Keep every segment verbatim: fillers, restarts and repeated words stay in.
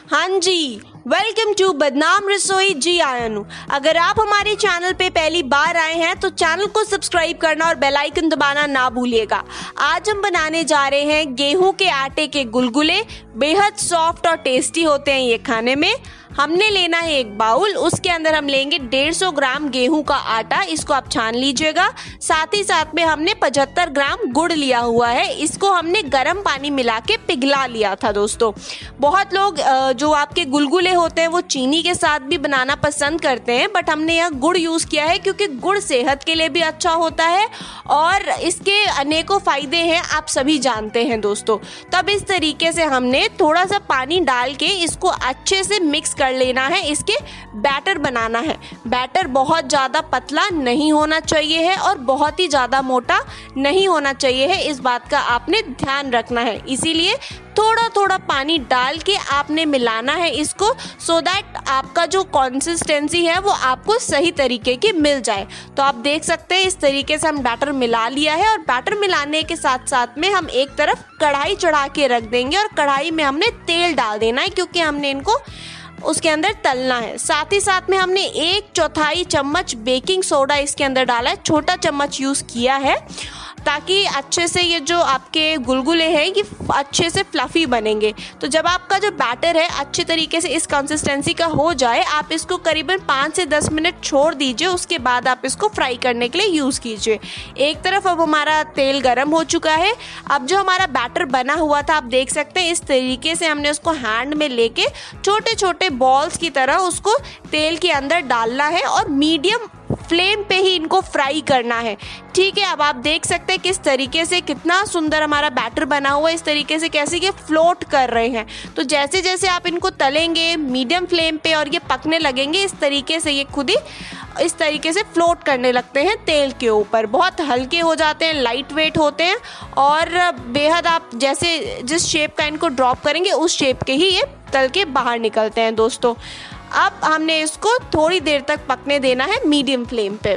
हाँ जी, welcome to बदनाम रसोई। जी आयनु, अगर आप हमारे चैनल पे पहली बार आए हैं तो चैनल को सब्सक्राइब करना और बेल आइकन दबाना ना भूलिएगा। आज हम बनाने जा रहे हैं गेहूं के आटे के गुलगुले। बेहद सॉफ्ट और टेस्टी होते हैं ये खाने में। हमने लेना है एक बाउल, उसके अंदर हम लेंगे डेढ़ सौ ग्राम गेहूं का आटा, इसको आप छान लीजिएगा। साथ ही साथ में हमने पचहत्तर ग्राम गुड़ लिया हुआ है, इसको हमने गर्म पानी मिला के पिघला लिया था। दोस्तों, बहुत लोग जो आपके गुलगुले होते हैं वो चीनी के साथ भी बनाना पसंद करते हैं, बट हमने यह गुड़ यूज़ किया है क्योंकि गुड़ सेहत के लिए भी अच्छा होता है और इसके अनेकों फ़ायदे हैं, आप सभी जानते हैं दोस्तों। तब इस तरीके से हमने थोड़ा सा पानी डाल के इसको अच्छे से मिक्स कर लेना है। इसके बैटर बनाना है। बैटर बहुत ज़्यादा पतला नहीं होना चाहिए है और बहुत ही ज़्यादा मोटा नहीं होना चाहिए है, इस बात का आपने ध्यान रखना है। इसीलिए थोड़ा थोड़ा पानी डाल के आपने मिलाना है इसको, सो दैट आपका जो कंसिस्टेंसी है वो आपको सही तरीके की मिल जाए। तो आप देख सकते हैं इस तरीके से हम बैटर मिला लिया है और बैटर मिलाने के साथ साथ में हम एक तरफ कढ़ाई चढ़ा के रख देंगे और कढ़ाई में हमने तेल डाल देना है क्योंकि हमने इनको उसके अंदर तलना है। साथ ही साथ में हमने एक चौथाई चम्मच बेकिंग सोडा इसके अंदर डाला है, छोटा चम्मच यूज़ किया है ताकि अच्छे से ये जो आपके गुलगुले हैं ये अच्छे से फ्लफ़ी बनेंगे। तो जब आपका जो बैटर है अच्छे तरीके से इस कंसिस्टेंसी का हो जाए, आप इसको करीबन पाँच से दस मिनट छोड़ दीजिए, उसके बाद आप इसको फ्राई करने के लिए यूज़ कीजिए। एक तरफ अब हमारा तेल गर्म हो चुका है। अब जो हमारा बैटर बना हुआ था आप देख सकते हैं इस तरीके से हमने उसको हैंड में लेके छोटे छोटे बॉल्स की तरह उसको तेल के अंदर डालना है और मीडियम फ्लेम पे ही इनको फ्राई करना है। ठीक है, अब आप देख सकते हैं किस तरीके से कितना सुंदर हमारा बैटर बना हुआ है, इस तरीके से कैसे ये फ्लोट कर रहे हैं। तो जैसे जैसे आप इनको तलेंगे मीडियम फ्लेम पे और ये पकने लगेंगे, इस तरीके से ये खुद ही इस तरीके से फ्लोट करने लगते हैं तेल के ऊपर। बहुत हल्के हो जाते हैं, लाइट वेट होते हैं और बेहद आप जैसे जिस शेप का इनको ड्रॉप करेंगे उस शेप के ही ये तल के बाहर निकलते हैं। दोस्तों, अब हमने इसको थोड़ी देर तक पकने देना है मीडियम फ्लेम पे।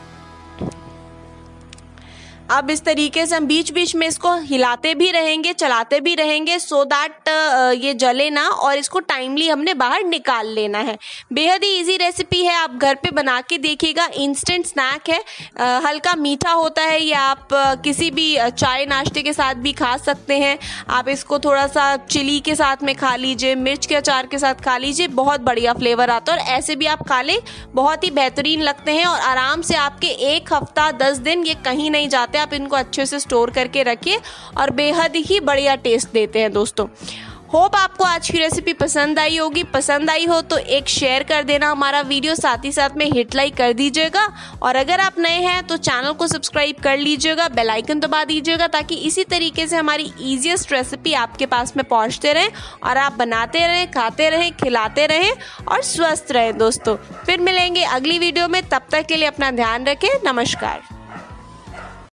अब इस तरीके से हम बीच बीच में इसको हिलाते भी रहेंगे, चलाते भी रहेंगे, सो दैट ये जले ना और इसको टाइमली हमने बाहर निकाल लेना है। बेहद ही इजी रेसिपी है, आप घर पे बना के देखिएगा। इंस्टेंट स्नैक है, आ, हल्का मीठा होता है, या आप आ, किसी भी चाय नाश्ते के साथ भी खा सकते हैं। आप इसको थोड़ा सा चिली के साथ में खा लीजिए, मिर्च के अचार के साथ खा लीजिए, बहुत बढ़िया फ्लेवर आता है और ऐसे भी आप खा लें, बहुत ही बेहतरीन लगते हैं और आराम से आपके एक हफ्ता दस दिन ये कहीं नहीं जाते। आप इनको अच्छे से स्टोर करके रखिए और बेहद ही बढ़िया टेस्ट देते हैं। दोस्तों, होप आपको आज की रेसिपी पसंद आई होगी। पसंद आई हो तो एक शेयर कर देना हमारा वीडियो, साथ ही साथ में हिट लाइक कर दीजिएगा और अगर आप नए हैं तो चैनल को सब्सक्राइब कर लीजिएगा, बेल आइकन दबा दीजिएगा ताकि इसी तरीके से हमारी इजीएस्ट रेसिपी आपके पास में पहुंचते रहें और आप बनाते रहें, खाते रहें, खिलाते रहें और स्वस्थ रहें। दोस्तों, फिर मिलेंगे अगली वीडियो में, तब तक के लिए अपना ध्यान रखें। नमस्कार।